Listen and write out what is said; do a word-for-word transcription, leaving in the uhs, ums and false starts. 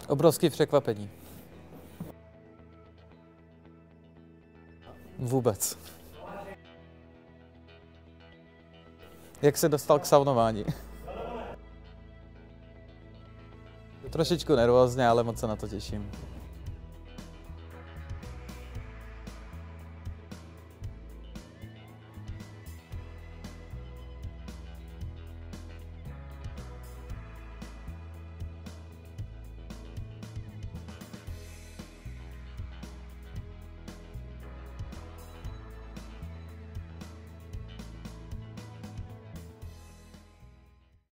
Obrovský překvapení. Vůbec. Jak se dostal k saunování? Trošičku nervózně, ale moc se na to těším.